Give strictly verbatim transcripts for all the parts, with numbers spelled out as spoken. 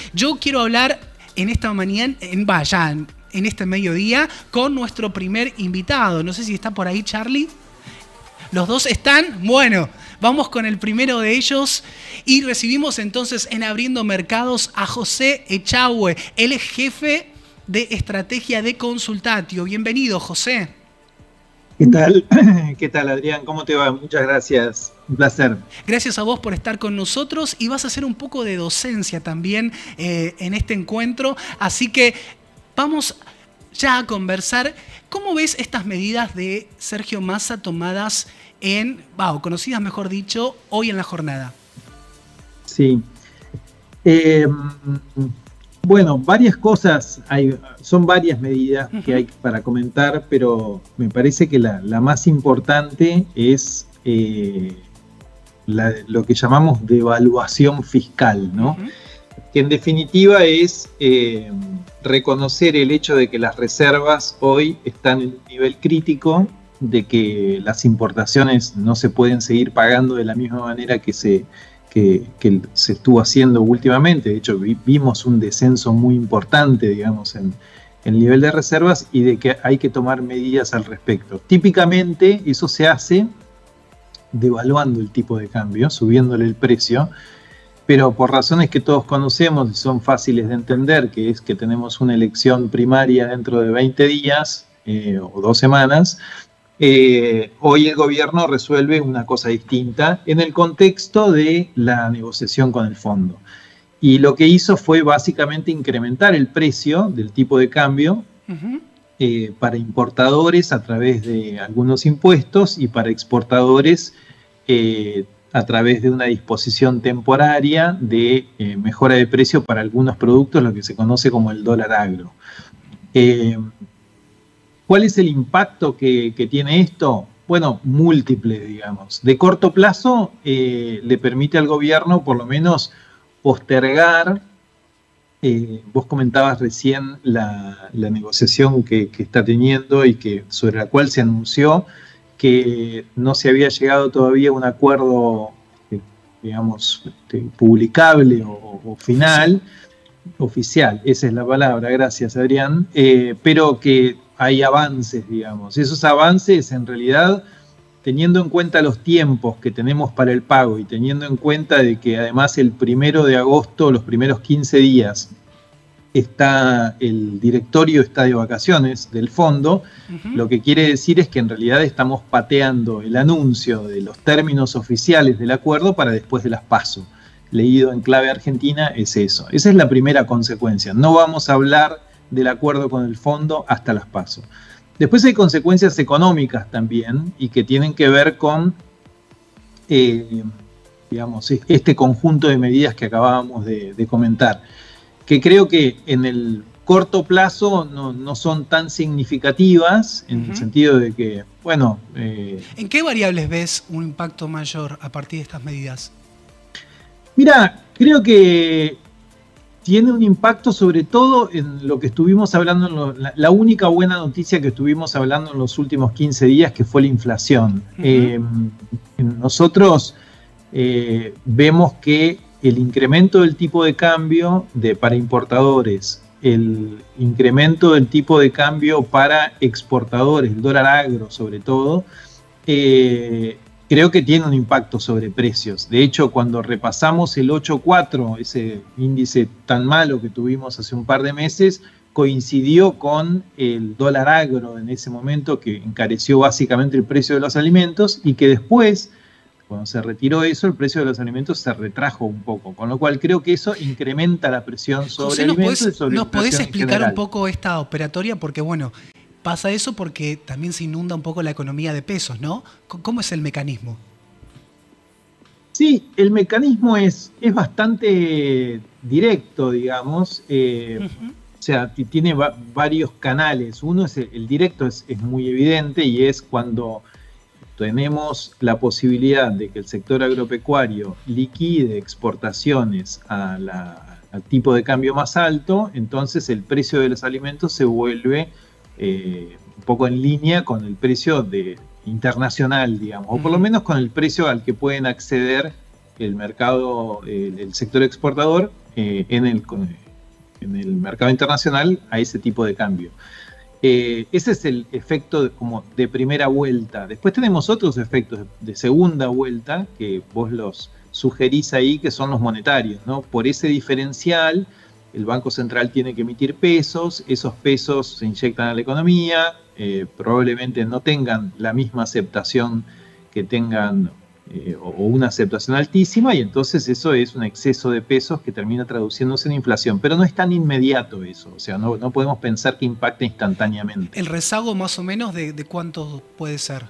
Yo quiero hablar en esta mañana, en vaya, en, en este mediodía, con nuestro primer invitado. No sé si está por ahí, Charlie. ¿Los dos están? Bueno, vamos con el primero de ellos y recibimos entonces en Abriendo Mercados a José Echagüe. Él es jefe de estrategia de Consultatio. Bienvenido, José. ¿Qué tal? ¿Qué tal, Adrián? ¿Cómo te va? Muchas gracias. Un placer. Gracias a vos por estar con nosotros y vas a hacer un poco de docencia también eh, en este encuentro. Así que vamos ya a conversar. ¿Cómo ves estas medidas de Sergio Massa tomadas en, wow, conocidas mejor dicho, hoy en la jornada? Sí. Eh, bueno, varias cosas, hay, son varias medidas uh-huh. que hay para comentar, pero me parece que la, la más importante es eh, la, lo que llamamos devaluación fiscal, ¿no? Uh-huh. Que en definitiva es eh, reconocer el hecho de que las reservas hoy están en un nivel crítico, de que las importaciones no se pueden seguir pagando de la misma manera que se, que, que se estuvo haciendo últimamente. De hecho, vi, vimos un descenso muy importante, digamos, en, en el nivel de reservas y de que hay que tomar medidas al respecto. Típicamente eso se hace devaluando el tipo de cambio, subiéndole el precio, pero por razones que todos conocemos y son fáciles de entender, que es que tenemos una elección primaria dentro de veinte días eh, o dos semanas, eh, hoy el gobierno resuelve una cosa distinta en el contexto de la negociación con el fondo. Y lo que hizo fue básicamente incrementar el precio del tipo de cambio uh-huh. eh, para importadores a través de algunos impuestos y para exportadores eh, a través de una disposición temporaria de eh, mejora de precio para algunos productos, lo que se conoce como el dólar agro. Eh, ¿Cuál es el impacto que, que tiene esto? Bueno, múltiple, digamos. De corto plazo eh, le permite al gobierno por lo menos postergar, eh, vos comentabas recién la, la negociación que, que está teniendo y que, sobre la cual se anunció que no se había llegado todavía a un acuerdo, eh, digamos, este, publicable o, o final, oficial, esa es la palabra, gracias Adrián, eh, pero que hay avances, digamos. Esos avances, en realidad, teniendo en cuenta los tiempos que tenemos para el pago y teniendo en cuenta de que además el primero de agosto, los primeros quince días, está el directorio está de vacaciones del fondo, uh-huh. lo que quiere decir es que en realidad estamos pateando el anuncio de los términos oficiales del acuerdo para después de las PASO. Leído en clave argentina es eso. Esa es la primera consecuencia. No vamos a hablar del acuerdo con el fondo hasta las PASO. Después hay consecuencias económicas también y que tienen que ver con eh, digamos, este conjunto de medidas que acabábamos de, de comentar, que creo que en el corto plazo no, no son tan significativas, en uh-huh. el sentido de que, bueno... Eh, ¿En qué variables ves un impacto mayor a partir de estas medidas? Mira, creo que tiene un impacto sobre todo en lo que estuvimos hablando, en lo, la, la única buena noticia que estuvimos hablando en los últimos quince días, que fue la inflación. Uh-huh. Eh, nosotros eh, vemos que el incremento del tipo de cambio de, para importadores, el incremento del tipo de cambio para exportadores, el dólar agro sobre todo, eh, creo que tiene un impacto sobre precios. De hecho, cuando repasamos el ocho punto cuatro, ese índice tan malo que tuvimos hace un par de meses, coincidió con el dólar agro en ese momento, que encareció básicamente el precio de los alimentos y que después, cuando se retiró eso, el precio de los alimentos se retrajo un poco, con lo cual creo que eso incrementa la presión sobre José, alimentos ¿nos y sobre ¿Nos podés explicar general. un poco esta operatoria? Porque, bueno, pasa eso porque también se inunda un poco la economía de pesos, ¿no? ¿Cómo es el mecanismo? Sí, el mecanismo es, es bastante directo, digamos. Eh, uh-huh. O sea, tiene va varios canales. Uno es el, el directo, es, es muy evidente y es cuando tenemos la posibilidad de que el sector agropecuario liquide exportaciones a la, al tipo de cambio más alto, entonces el precio de los alimentos se vuelve eh, un poco en línea con el precio de, internacional, digamos, o por lo menos con el precio al que pueden acceder el mercado, el, el sector exportador eh, en, el, en el mercado internacional a ese tipo de cambio. Eh, ese es el efecto de, como de primera vuelta. Después tenemos otros efectos de, de segunda vuelta que vos los sugerís ahí, que son los monetarios, ¿no? Por ese diferencial, el Banco Central tiene que emitir pesos, esos pesos se inyectan a la economía, eh, probablemente no tengan la misma aceptación que tengan, eh, o una aceptación altísima, y entonces eso es un exceso de pesos que termina traduciéndose en inflación. Pero no es tan inmediato eso, o sea, no, no podemos pensar que impacte instantáneamente. ¿El rezago más o menos de, de cuánto puede ser?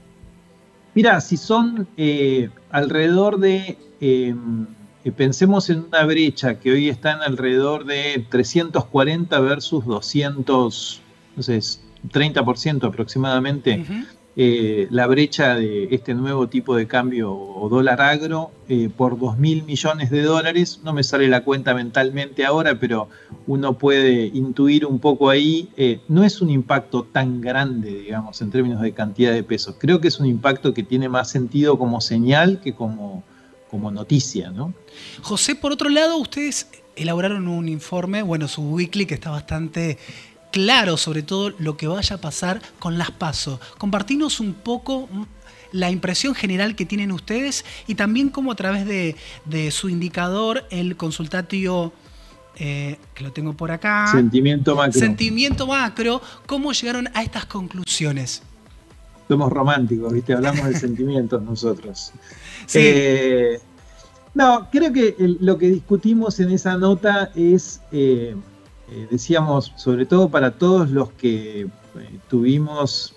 Mira, si son eh, alrededor de... Eh, pensemos en una brecha que hoy está en alrededor de trescientos cuarenta versus doscientos, no sé, treinta por ciento aproximadamente, uh-huh. eh, la brecha de este nuevo tipo de cambio o dólar agro eh, por dos mil millones de dólares. No me sale la cuenta mentalmente ahora, pero uno puede intuir un poco ahí. Eh, no es un impacto tan grande, digamos, en términos de cantidad de pesos. Creo que es un impacto que tiene más sentido como señal que como... como noticia, ¿no? José, por otro lado, ustedes elaboraron un informe, bueno, su weekly, que está bastante claro sobre todo lo que vaya a pasar con las PASO. Compartinos un poco la impresión general que tienen ustedes y también cómo a través de, de su indicador, el consultatio, eh, que lo tengo por acá. Sentimiento macro. Sentimiento macro, cómo llegaron a estas conclusiones. Somos románticos, ¿viste? Hablamos de sentimientos nosotros. Sí. Eh, no, creo que el, lo que discutimos en esa nota es, eh, eh, decíamos, sobre todo para todos los que eh, tuvimos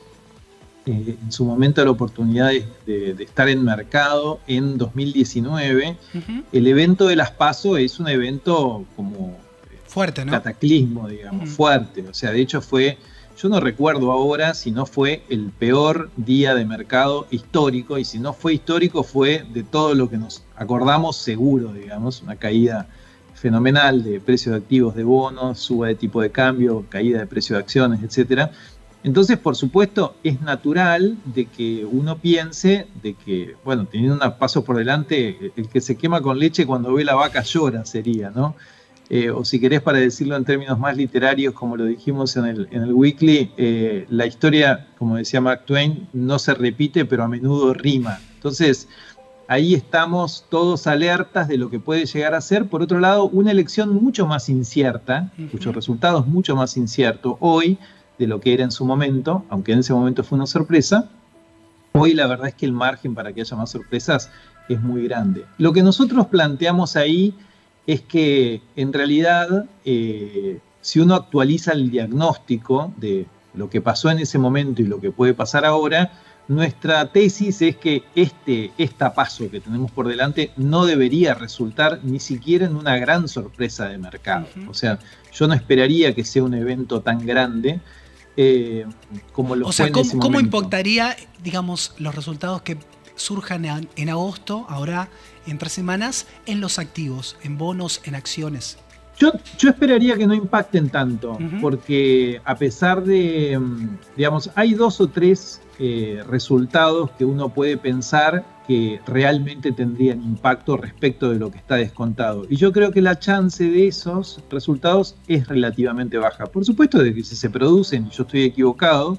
eh, en su momento la oportunidad de, de, de estar en mercado en dos mil diecinueve, uh-huh. El evento de las PASO es un evento como fuerte, ¿no? Cataclismo, digamos, uh-huh. fuerte. O sea, de hecho fue... Yo no recuerdo ahora si no fue el peor día de mercado histórico, y si no fue histórico fue de todo lo que nos acordamos seguro, digamos, una caída fenomenal de precios de activos de bonos, suba de tipo de cambio, caída de precio de acciones, etcétera. Entonces, por supuesto, es natural de que uno piense de que, bueno, teniendo un paso por delante, el que se quema con leche cuando ve la vaca llora sería, ¿no? Eh, o si querés, para decirlo en términos más literarios, como lo dijimos en el, en el weekly, eh, la historia, como decía Mark Twain, no se repite, pero a menudo rima. Entonces, ahí estamos todos alertas de lo que puede llegar a ser. Por otro lado, una elección mucho más incierta, uh-huh. cuyo resultado es mucho más incierto hoy de lo que era en su momento, aunque en ese momento fue una sorpresa. Hoy la verdad es que el margen para que haya más sorpresas es muy grande. Lo que nosotros planteamos ahí es que en realidad, eh, si uno actualiza el diagnóstico de lo que pasó en ese momento y lo que puede pasar ahora, nuestra tesis es que este, esta paso que tenemos por delante no debería resultar ni siquiera en una gran sorpresa de mercado. Uh-huh. O sea, yo no esperaría que sea un evento tan grande eh, como lo o fue sea, en ¿cómo, ese momento. ¿cómo impactaría, digamos, los resultados que surjan en, en agosto, ahora en tres semanas, en los activos, en bonos, en acciones? Yo, yo esperaría que no impacten tanto, uh-huh. porque a pesar de, digamos, hay dos o tres eh, resultados que uno puede pensar que realmente tendrían impacto respecto de lo que está descontado. Y yo creo que la chance de esos resultados es relativamente baja. Por supuesto, de que si se producen, y yo estoy equivocado,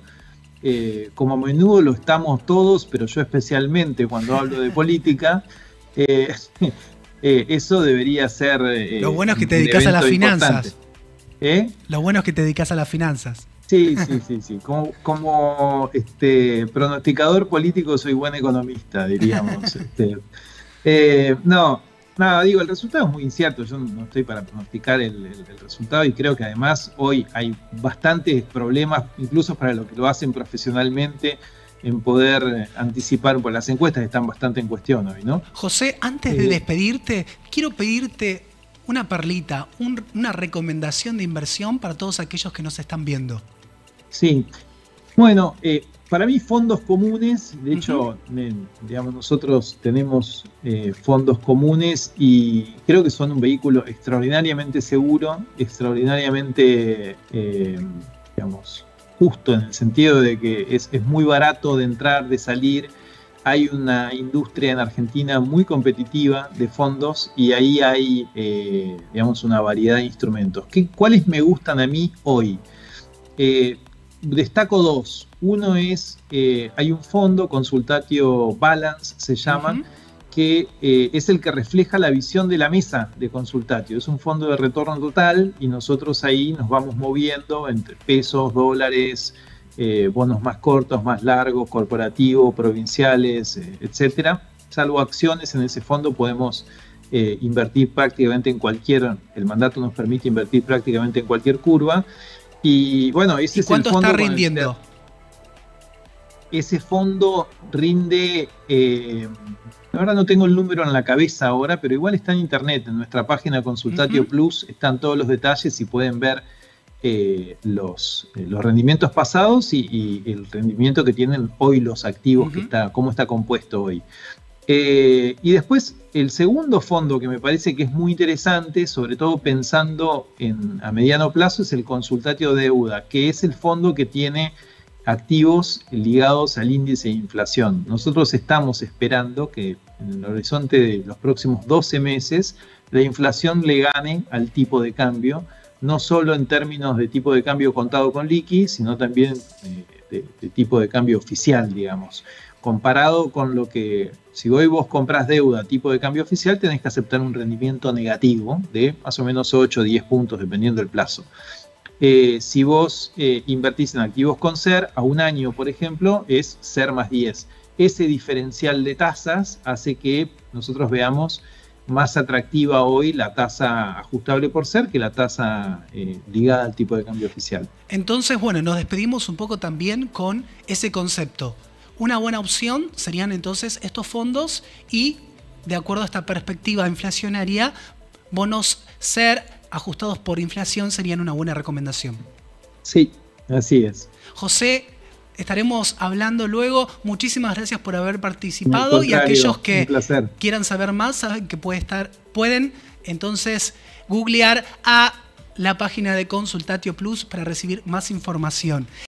eh, como a menudo lo estamos todos, pero yo especialmente cuando hablo de política, eh, eh, eso debería ser... Eh, lo bueno es que te dedicas a las finanzas. ¿Eh? Lo bueno es que te dedicas a las finanzas. Sí, sí, sí, sí. Como, como este, pronosticador político soy buen economista, diríamos. este, eh, no, nada, digo, el resultado es muy incierto. Yo no estoy para pronosticar el, el, el resultado, y creo que además hoy hay bastantes problemas, incluso para los que lo hacen profesionalmente, en poder anticipar, pues las encuestas están bastante en cuestión hoy, ¿no? José, antes de despedirte, quiero pedirte una perlita, un, una recomendación de inversión para todos aquellos que nos están viendo. Sí, bueno, eh, para mí fondos comunes, de hecho, uh-huh. me, digamos, nosotros tenemos eh, fondos comunes y creo que son un vehículo extraordinariamente seguro, extraordinariamente, eh, digamos, justo en el sentido de que es, es muy barato de entrar, de salir. hay una industria en Argentina muy competitiva de fondos y ahí hay, eh, digamos, una variedad de instrumentos. ¿Qué, ¿Cuáles me gustan a mí hoy? Eh, destaco dos. Uno es, eh, hay un fondo, Consultatio Balance se llama, uh-huh. que eh, es el que refleja la visión de la mesa de Consultatio. Es un fondo de retorno total y nosotros ahí nos vamos moviendo entre pesos, dólares, Eh, bonos más cortos, más largos, corporativos, provinciales, eh, etcétera. Salvo acciones, en ese fondo podemos eh, invertir prácticamente en cualquier, el mandato nos permite invertir prácticamente en cualquier curva. Y bueno, ese ¿Y es el fondo. ¿Cuánto está rindiendo? El, ese fondo rinde, eh, la verdad no tengo el número en la cabeza ahora, pero igual está en internet, en nuestra página Consultatio uh-huh. Plus, están todos los detalles y pueden ver Eh, los, eh, los rendimientos pasados y, y el rendimiento que tienen hoy los activos, uh-huh. que está, cómo está compuesto hoy. Eh, y después, el segundo fondo que me parece que es muy interesante, sobre todo pensando en, a mediano plazo, es el Consultatio Deuda, que es el fondo que tiene activos ligados al índice de inflación. Nosotros estamos esperando que en el horizonte de los próximos doce meses la inflación le gane al tipo de cambio, no solo en términos de tipo de cambio contado con liqui, sino también eh, de, de tipo de cambio oficial, digamos. Comparado con lo que, si hoy vos compras deuda tipo de cambio oficial, tenés que aceptar un rendimiento negativo de más o menos ocho o diez puntos, dependiendo del plazo. Eh, si vos eh, invertís en activos con S E R, a un año, por ejemplo, es S E R más diez. Ese diferencial de tasas hace que nosotros veamos más atractiva hoy la tasa ajustable por S E R que la tasa eh, ligada al tipo de cambio oficial. Entonces, bueno, nos despedimos un poco también con ese concepto. Una buena opción serían entonces estos fondos y, de acuerdo a esta perspectiva inflacionaria, bonos S E R ajustados por inflación serían una buena recomendación. Sí, así es. José, estaremos hablando luego. Muchísimas gracias por haber participado y aquellos que quieran saber más saben que puede estar, pueden entonces googlear a la página de Consultatio Plus para recibir más información.